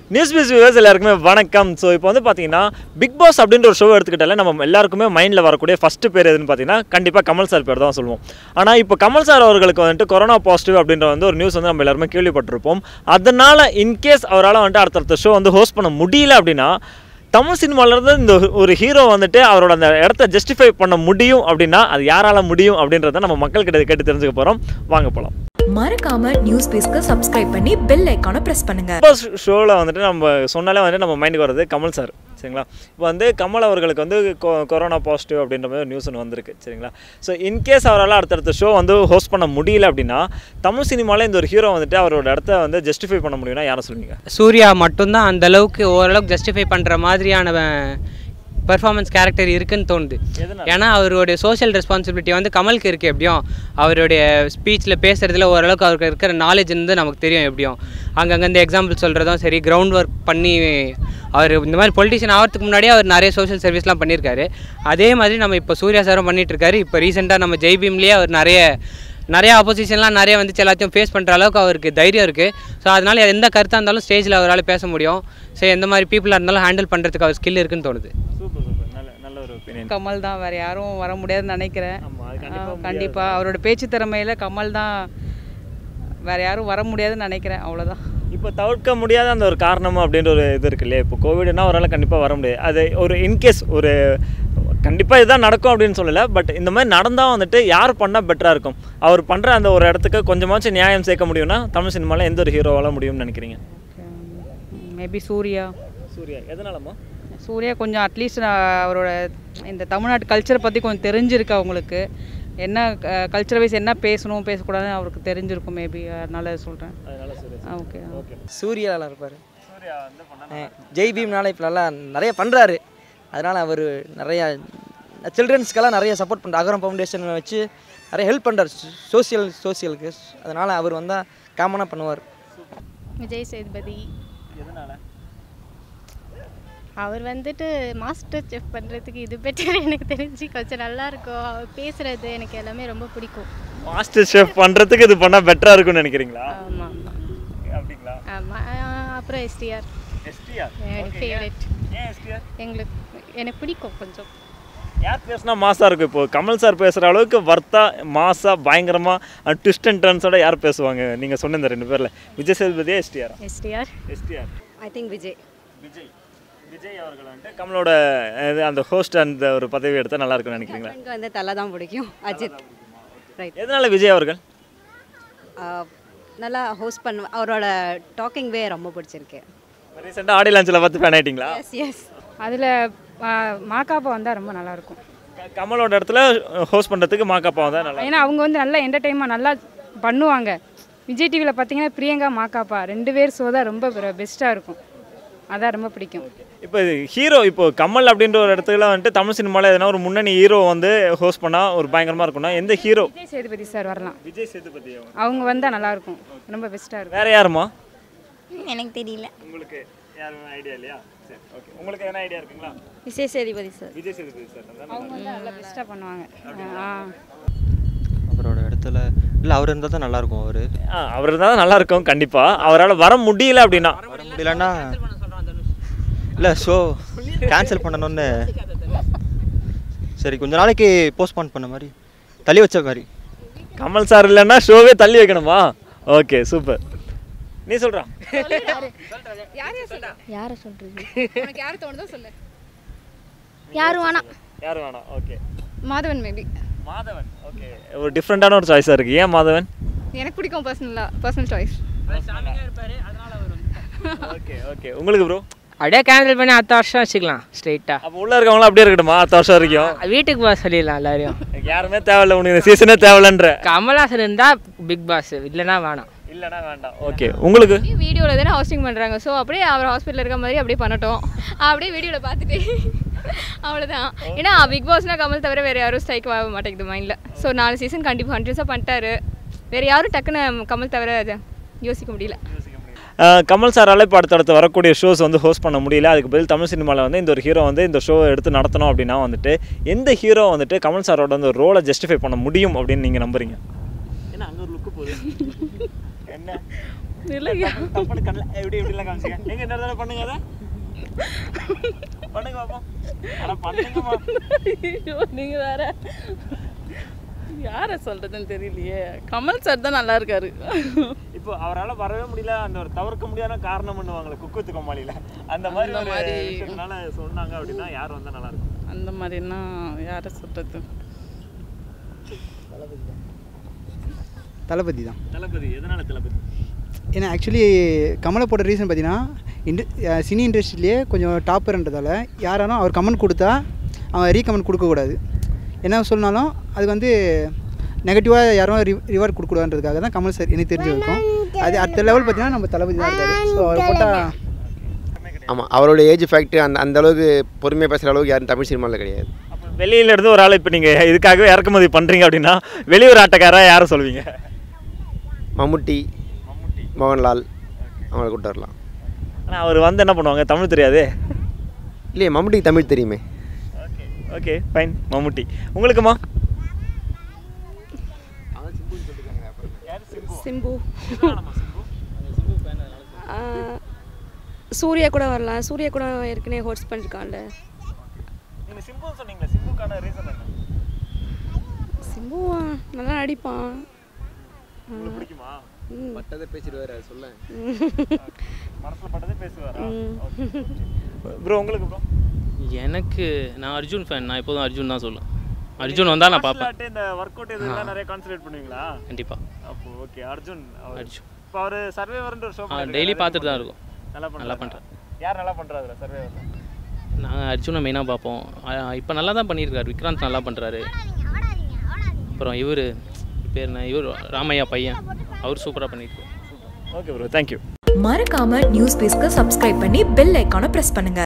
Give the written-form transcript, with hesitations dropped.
NewsBeez viewers எல்லாருக்குமே வணக்கம். So இப்போ வந்து பார்த்தீங்கன்னா BiggBoss அப்படின்ற ஒரு ஷோ எடுத்துக்கிட்டாலே நம்ம எல்லாருக்குமே மைண்டில் வரக்கூடிய ஃபஸ்ட்டு பேர் எதுன்னு பார்த்தீங்கன்னா கண்டிப்பாக கமல் சார் பேர் தான் சொல்லுவோம். ஆனால் இப்போ கமல் சார் அவர்களுக்கு வந்துட்டு கொரோனா பாசிட்டிவ் அப்படின்ற வந்து ஒரு நியூஸ் வந்து நம்ம எல்லாருமே கேள்விப்பட்டிருப்போம். அதனால் இன்கேஸ் அவரால் வந்துட்டு அடுத்தடுத்த ஷோ வந்து ஹோஸ்ட் பண்ண முடியல அப்படின்னா தமிழ் சினிமாவிலேருந்து இந்த ஒரு ஹீரோ வந்துட்டு அவரோட அந்த இடத்த ஜஸ்டிஃபை பண்ண முடியும் அப்படின்னா அது யாரால முடியும் அப்படின்றத நம்ம மக்கள்கிட்ட கேட்டு தெரிஞ்சுக்க போகிறோம். வாங்க போகலாம். மறக்காம NewsBeezக்கு சப்ஸ்கிரைப் பண்ணி பெல் ஐகானை பிரஸ் பண்ணுங்க. ஷோவில் வந்துட்டு நம்ம சொன்னாலே வந்துட்டு நம்ம மைண்டுக்கு வர்றது கமல் சார், சரிங்களா? இப்போ வந்து கமல் அவர்களுக்கு வந்து கொரோனா பாசிட்டிவ் அப்படின்ற மாதிரி ஒரு நியூஸ் ஒன்று வந்திருக்கு, சரிங்களா? ஸோ இன்கேஸ் அவரால் அடுத்தடுத்த ஷோ வந்து ஹோஸ்ட் பண்ண முடியல அப்படின்னா தமிழ் சினிமாவில் இந்த ஒரு ஹீரோ வந்துட்டு அவரோட இடத்த வந்து ஜஸ்டிஃபை பண்ண முடியும்னா யாரை சொல்லுவீங்க? சூர்யா மட்டும்தான் அந்த அளவுக்கு ஓரளவுக்கு ஜஸ்டிஃபை பண்ணுற மாதிரியான பெர்ஃபார்மன்ஸ் கேரக்டர் இருக்குன்னு தோணுது. ஏன்னா அவருடைய சோஷியல் ரெஸ்பான்சிபிலிட்டி வந்து கமலுக்கு இருக்குது. எப்படியும் அவருடைய ஸ்பீச்சில் பேசுகிறதுல ஓரளவுக்கு அவருக்கு இருக்கிற நாலேஜ் வந்து நமக்கு தெரியும். எப்படியும் அங்கங்கே இந்த எக்ஸாம்பிள் சொல்கிறதும் சரி, கிரவுண்ட் ஒர்க் பண்ணி அவர் இந்த மாதிரி பொலிட்டிஷியன் ஆகிறதுக்கு முன்னாடியே அவர் நிறைய சோஷியல் சர்வீஸ்லாம் பண்ணியிருக்காரு. அதே மாதிரி நம்ம இப்போ சூர்யா சாரும் பண்ணிகிட்ருக்காரு. இப்போ ரீசெண்டாக நம்ம ஜெய்பீம்லேயே அவர் நிறைய ஆப்போசிஷன்லாம் நிறைய வந்துச்சு, எல்லாத்தையும் ஃபேஸ் பண்ணுற அளவுக்கு அவருக்கு தைரியம் இருக்குது. ஸோ அதனால் எந்த கருத்தாக இருந்தாலும் ஸ்டேஜில் அவரால் பேச முடியும். ஸோ எந்த மாதிரி பீப்புளாக இருந்தாலும் ஹேண்டில் பண்ணுறதுக்கு அவர் ஸ்கில் இருக்குன்னு தோணுது. நல்ல ஒரு ஒப்பீனியன். கமல் தான், வேறு யாரும் வர முடியாதுன்னு நினைக்கிறேன். கண்டிப்பாக அவரோட பேச்சு திறமையில் கமல் தான், வேறு யாரும் வர முடியாதுன்னு நினைக்கிறேன். அவ்வளோதான். இப்போ தவிர்க்க முடியாத அந்த ஒரு காரணம் அப்படின்ற ஒரு இது இருக்கு இல்லையா? இப்போ கோவிட்னா அவரால் கண்டிப்பாக வர முடியாது. அது ஒரு இன்கேஸ் ஒரு கண்டிப்பாக இதுதான் நடக்கும் அப்படின்னு சொல்லலை, பட் இந்த மாதிரி நடந்தால் வந்துட்டு யார் பண்ணால் பெட்டராக இருக்கும்? அவர் பண்ணுற அந்த ஒரு இடத்துக்கு கொஞ்சமாச்சும் நியாயம் சேர்க்க முடியும்னா தமிழ் சினிமாவில் எந்த ஒரு ஹீரோவால் முடியும்னு நினைக்கிறீங்க? மேபி சூர்யா. எதனாலமா? சூர்யா கொஞ்சம் அட்லீஸ்ட் அவரோட இந்த தமிழ்நாட்டு கல்ச்சரை பற்றி கொஞ்சம் தெரிஞ்சிருக்கு. அவங்களுக்கு என்ன கல்ச்சர் வைஸ் என்ன பேசணும் பேசக்கூடாதுன்னு அவருக்கு தெரிஞ்சிருக்கும் மேபி. அதனால சொல்கிறேன். Okay okay. சூர்யா நல்லா இருப்பார். ஜெய்பீம்னால இப்போ நல்லா நிறைய பண்ணுறாரு. அதனால் அவர் நிறையா சில்ட்ரன்ஸ்க்கெல்லாம் நிறைய சப்போர்ட் பண்ணுறாரு. அகரம் ஃபவுண்டேஷன் வச்சு நிறைய ஹெல்ப் பண்ணுறாரு சோசியலுக்கு. அதனால் அவர் வந்தால் காமனாக பண்ணுவார். விஜய் சேதுபதி. அவர் வந்துட்டு மாஸ்டர் செஃப் பண்ணுறதுக்கு இது பெட்டர் எனக்கு தெரிஞ்சு. கொஞ்சம் நல்லாயிருக்கும் அவர் பேசுகிறது, எனக்கு எல்லாமே ரொம்ப பிடிக்கும். மாஸ்டர் செஃப் பண்ணுறதுக்கு இது பண்ணால் பெட்டராக இருக்கும்னு நினைக்கிறீங்களா? ஆமாம் ஆமாம். அப்படிங்களா? ஆமாம். அப்புறம் எஸ்டிஆர் எனக்கு ஃபேவரட். எனக்கு பிடிக்கும் கொஞ்சம். யார் பேசுனா மாசாக இருக்கும்? இப்போது கமல் சார் பேசுகிற அளவுக்கு வர்த்தா மாசா பயங்கரமாக ட்விஸ்ட் அண்ட் டர்ன்ஸோட யார் பேசுவாங்க? நீங்கள் சொன்ன இந்த 2 பேரில் விஜய் சேதுபதியா எஸ்டிஆர்? ஐ திங்க் விஜய் அவர்கள் வந்துட்டு கமலோட அந்த ஹோஸ்ட் அந்த ஒரு பதவி எடுத்தால் நல்லா இருக்கும்னு நினைக்கிறீங்களா? எனக்கு வந்து தலை தான் பிடிக்கும், அஜித். ரைட். எதனால விஜய் அவர்கள் நல்லா ஹோஸ்ட் பண்ணுவேன். அவரோட டாக்கிங் வே ரொம்ப பிடிச்சிருக்கு. ரீசெண்டாக ஆடியோ லான்ச்சில் பார்த்து ஃபேன் ஆகிட்டிங்களா? எஸ். அதில் மாக்காப்பா வந்தால் ரொம்ப நல்லாயிருக்கும். கமலோட இடத்துல ஹோஸ்ட் பண்ணுறதுக்கு மாக்காப்பா வந்தால் நல்லா. ஏன்னா அவங்க வந்து நல்லா என்டர்டெயின்மெண்ட் நல்லா பண்ணுவாங்க. விஜய் டிவியில் பார்த்தீங்கன்னா பிரியங்கா மாக்காப்பா 2 பேர் ஷோ தான் ரொம்ப பெஸ்ட்டாக இருக்கும். அதான் ரொம்ப பிடிக்கும். இப்போ ஹீரோ இப்போ கமல் அப்படின்ற ஒரு இடத்துல வந்துட்டு தமிழ் சினிமாவில் எதனா ஒரு முன்னணி ஹீரோ வந்து ஹோஸ்ட் பண்ணால் ஒரு பயங்கரமாக இருக்கும்னா எந்த ஹீரோ? விஜய் சேதுபதி சார் வரலாம். விஜய் சேதுபதி அவங்க வந்தால் நல்லாயிருக்கும், ரொம்ப பெஸ்ட்டாக இருக்கும். வேறு யாருமா? எனக்கு தெரியல. உங்களுக்கு யாரும் ஐடியா இல்லையா? சரி, ஓகே. உங்களுக்கு எதனா ஐடியா இருக்குங்களா? விஜய் சேதுபதி சார். விஜய் சேதுபதி சார் அவங்க வந்து நல்லா பெஸ்ட்டாக பண்ணுவாங்க. அவரோட இடத்துல இல்லை அவர் இருந்தால் தான் நல்லாயிருக்கும். அவர் இருந்தால் தான் நல்லாயிருக்கும் கண்டிப்பாக. அவரால் வர முடியல அப்படின்னா வர முடியலன்னா இல்லை ஷோ கேன்சல் பண்ணணும்னு சரி கொஞ்ச நாளைக்கு போஸ்ட்போன் பண்ண மாதிரி தள்ளி வச்ச மாதிரி. கமல் சார் இல்லைன்னா ஷோவே தள்ளி வைக்கணுமா? Okay, super. நீ சொல்கிறான் யாரை சொல்கிறது? யார் தோணுதோ சொல்லு. யாரும் வேணாம். Okay. Madhavan maybe. Madhavan. Okay. ஒரு டிஃப்ரெண்டான ஒரு சாய்ஸாக இருக்குது. ஏன் மாதவன்? எனக்கு பிடிக்கும். Personal choice. ஓகே. உங்களுக்கு ப்ரோ? அப்படியே கேன்சல் பண்ணி அடுத்த வருஷம் வச்சுக்கலாம் ஸ்ட்ரெயிட்டாக. அப்போ உள்ளே இருக்கவங்களாம் அப்படியே இருக்கட்டுமா அடுத்த வருஷம் வரைக்கும்? வீட்டுக்கு போக சொல்லிடலாம் எல்லாரையும். யாருமே தேவையில்லை, உனக்கு சீசனே தேவையில்லைன்ற. கமல்ஹாசன் இருந்தால் BiggBoss, இல்லைனா வேணாம். ஓகே. உங்களுக்கு வீடியோவில் தானே ஹோஸ்டிங் பண்ணுறாங்க. ஸோ அப்படியே அவர் ஹாஸ்பிட்டலில் இருக்க மாதிரி அப்படியே பண்ணட்டும். அப்படியே வீடியோவில் பார்த்துட்டு அவ்வளோதான். ஏன்னா BiggBossனால் கமல் தவிர வேறு யாரும் ஸ்ட்ரைக் ஆக மாட்டேங்குது மைண்டில். ஸோ 4 சீசன் கண்டிப்பாக 100% பண்ணிட்டாரு. வேறு யாரும் டக்குன்னு கமல் தவிர யோசிக்க முடியல. கமல் சாரால் இப்போ அடுத்தடுத்து வரக்கூடிய ஷோஸ் வந்து ஹோஸ்ட் பண்ண முடியல. அதுக்கு பதில் தமிழ் சினிமாவில் வந்து இந்த ஒரு ஹீரோ வந்து இந்த ஷோ எடுத்து நடத்தணும் அப்படின்னா வந்துட்டு எந்த ஹீரோ வந்துட்டு கமல் சாரோட அந்த ரோலை ஜஸ்டிஃபை பண்ண முடியும் அப்படின்னு நீங்கள் நம்புறீங்க? ஏன்னா அங்கே ஒரு லுக்கு போகுது. என்ன இல்லையா தப்பு கண்ணல எப்படி எப்படிலாம் காமிச்சீங்க எங்க இந்த தடவை பண்ணுங்க அத பண்ணுங்க பாப்போம் அட பண்ணுங்கமா ஐயோ நீங்க வேற யாரை சொல்றதுன்னு தெரியலையே கமல் சார் தான் நல்லா இருக்காரு இப்போ அவரால் வரவே முடியல அந்த ஒரு தவிர்க்க முடியாத காரணம் பண்ணுவாங்களே குக்குத்து கோமாளியில் அந்த மாதிரி விஷயத்தினால சொன்னாங்க அப்படின்னா யார் வந்தால் நல்லா இருக்கும் அந்த மாதிரின்னா யாரை சொல்றது தளபதி தான். தளபதி எதனால தளபதி? ஏன்னா ஆக்சுவலி கமலை போட்ட ரீசன் பார்த்தீங்கன்னா சினி இண்டஸ்ட்ரியிலேயே கொஞ்சம் டாப்பர்ன்றதால யாராலும் அவர் கமெண்ட் கொடுத்தா அவன் ரீகமெண்ட் கொடுக்கக்கூடாது. என்ன சொன்னாலும் அது வந்து நெகட்டிவாக யாரும் ரிவார்ட் கொடுக்கூடாதுன்றதுக்காக தான் கமல் சார் எனக்கு தெரிஞ்சு இருக்கும். அது அடுத்த லெவல் பார்த்தீங்கன்னா நம்ம தளபதி தான் இருக்காரு. ஸோ அவர் போட்டால் ஆமாம் அவரோட ஏஜ் ஃபேக்ட்ரி அந்த அளவுக்கு பொறுமையாக பேசுகிற அளவுக்கு யாரும் தமிழ் சினிமாவில் கிடையாது. வெளியில இருந்து ஒரு ஆள் இப்போ நீங்கள் இதுக்காகவே இறக்குமதி பண்ணுறீங்க அப்படின்னா வெளியூர் ஆட்டக்காரராக யாரை சொல்வீங்க? மம்முட்டி, மோகன்லால் அவங்களை கூப்பிட்டு வரலாம். ஆனால் அவர் வந்து என்ன பண்ணுவாங்க? தமிழ் தெரியாது இல்லையே, மம்முட்டிக்கு தமிழ் தெரியுமே. Okay fine. மம்முட்டி. உங்களுக்குமா? சிம்பு. சூர்யா கூட வரலாம். சூர்யா கூட ஏற்கனவே ஹோஸ்ட் பண்ணிருக்கான்ல. நீங்கள் சிம்பு சொன்னீங்களே, சிம்புக்கான ரீசன் என்ன? சிம்பு நல்லா நடிப்பான். பிடிக்குமா? பட்டதை பேசிடுவார், அதை சொல்ல மனசில் பட்டதே பேசுவாரா? ப்ரோ உங்களுக்கு ப்ரோ? எனக்கு நான் அர்ஜுன் ஃபேன். நான் எப்போதும் அர்ஜுன் தான் சொல்லுவேன். அர்ஜுன் வந்தால் நான் பார்ப்பேன். இந்த ஒர்க் அவுட் இதெல்லாம் நிறைய கான்சன்ட்ரேட் பண்ணுவீங்களா? கண்டிப்பாக. அப்போ ஓகே. அர்ஜுன் இப்போ அவர் சர்வேவர்ன்ற ஒரு ஷோ டெய்லி பார்த்துட்டு தான் இருக்கும். நல்லா பண்ணுறேன். யார் நல்லா பண்ணுறாரு சர்வேவர்? நாங்கள் அர்ஜுனை மெயினாக பார்ப்போம். இப்போ நல்லா தான் பண்ணியிருக்காரு. விக்ராந்த் நல்லா பண்ணுறாரு. அப்புறம் இவர் பேர் என்ன, இவர் ராமையா பையன், அவர் சூப்பராக பண்ணியிருக்காரு. Okay bro, thank you. மறக்காம நியூஸ் பேஸ்க்கு சப்ஸ்கிரைப் பண்ணி பெல் ஐக்கானை பிரஸ் பண்ணுங்க.